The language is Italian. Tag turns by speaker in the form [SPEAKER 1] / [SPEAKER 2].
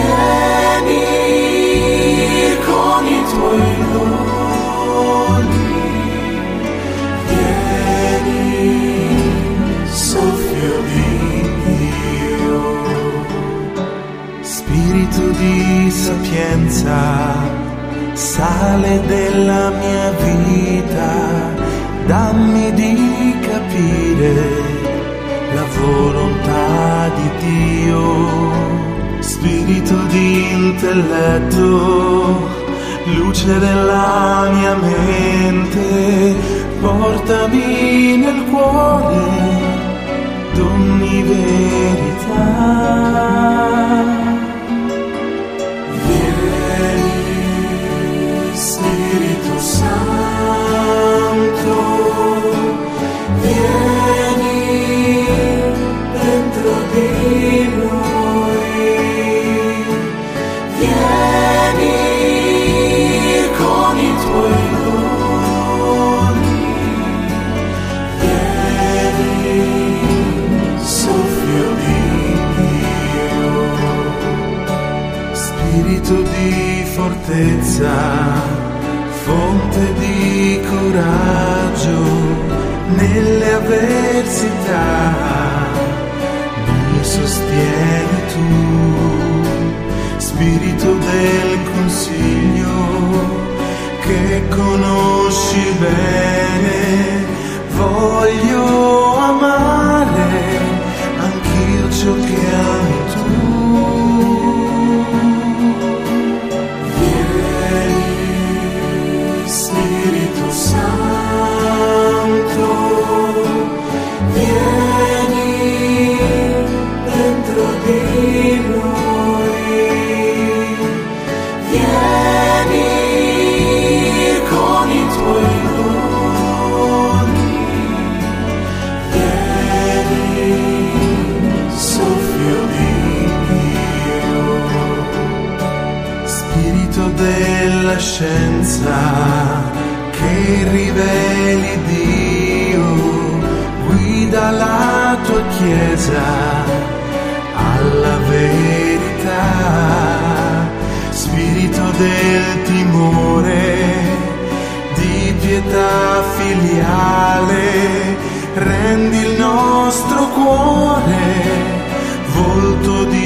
[SPEAKER 1] Vieni con i tuoi doni, vieni, soffio di Dio.
[SPEAKER 2] Spirito di sapienza, sale della mia vita, dammi di capire la volontà di Dio. Spirito di intelletto, luce della mia mente, portami nel cuore d'ogni verità.
[SPEAKER 1] Spirito Santo, vieni dentro di noi, vieni con i tuoi doni, vieni, soffio di Dio.
[SPEAKER 2] Spirito di fortezza, fonte di coraggio nelle avversità, mi sostieni tu. Spirito del consiglio, che conosci bene, voglio amare anch'io ciò che ami tu.
[SPEAKER 1] Spirito Santo, vieni dentro di noi, vieni con i tuoi doni, vieni, soffio di Dio.
[SPEAKER 2] Spirito della scienza, che riveli Dio, guida la tua Chiesa alla verità. Spirito del timore, di pietà filiale, rendi il nostro cuore volto di